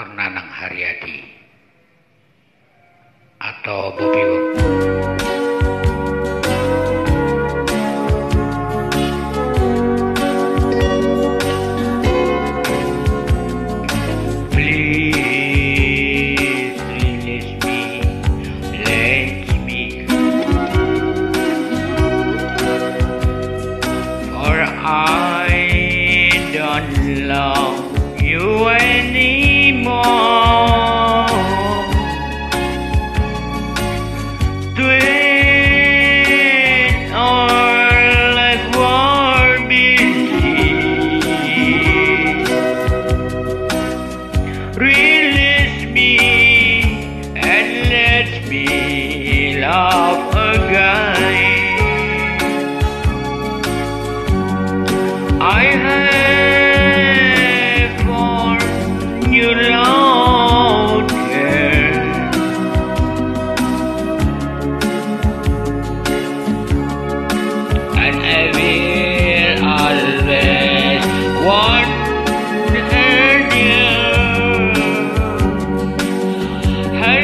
or Nanang Hariadi atau Boby Wong. Please release me, let me, for I don't love you anymore. Twin or like war busy, release me and let me love again. I have for you out there, and I will always want her near. Her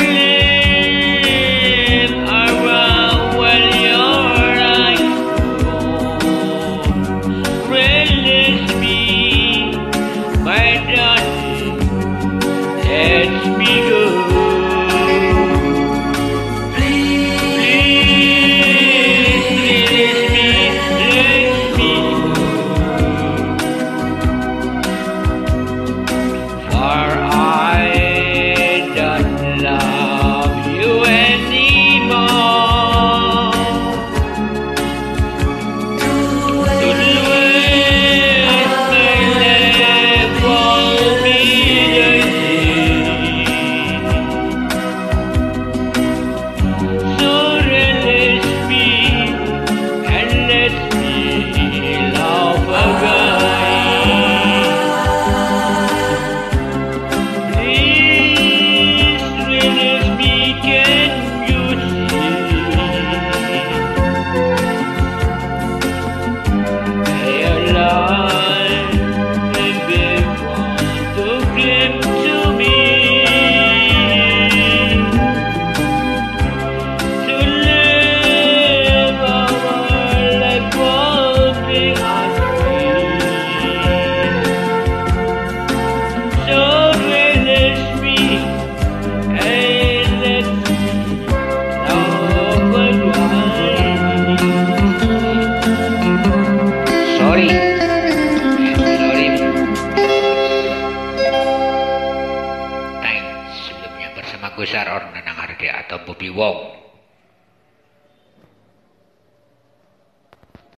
lips are round when your eyes close. Release me, my darling, let me go. For I don't love you anymore. To lose my life won't be easy. So release me and let me love again. Sorry. Thanks sebelumnya bersama Gusar or Nanang Hariadi atau Boby Wong.